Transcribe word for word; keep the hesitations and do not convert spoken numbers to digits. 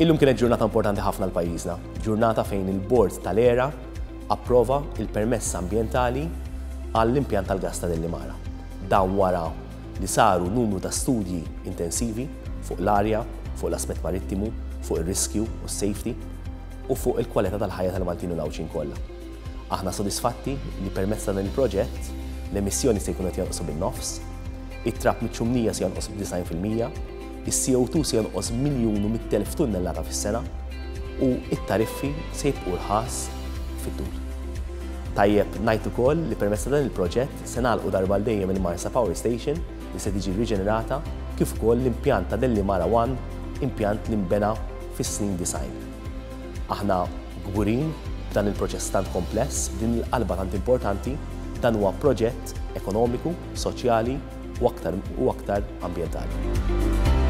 Illum kienet ġurnata importanti ħafna l-pajjiżna, ġurnata fejn il-Bord tal-Era approva il-permess ambjentali għall-impjant tal-gas ta' Delimara. Dan wara li saru numru ta' studji intensivi fuq l-arja, fuq l-aspett marittimu, fuq ir-riskju u s-safety u fuq il-kwalità tal-ħajja tal-Maltin u l-Awċin kollha. Aħna sodisfatti li permezz ta' dan il-proġett l-emissjoni se jkunu qed jonqsu bin-nofs, it-trab miċ-ċumnija se jonqos b'design fil-mija, is-C O two se jonqos miljun u mit elf tunnellata fis-sena u it-tariffi se jibqu rħas fit-tul. Tajjeb ngħid ukoll li permezz ta' dan il-proġett se nagħlqu darba l dejjem il-Marsa Power Station li se tiġi riġenerata kif ukoll l-impjant ta' Delimara One, impjant li nbena fis-snin design. Aħna gburin b'dan il-proċess tant kompless, din il-qalba tant importanti, dan huwa proġett ekonomiku, soċjali u aktar u aktar ambjentali.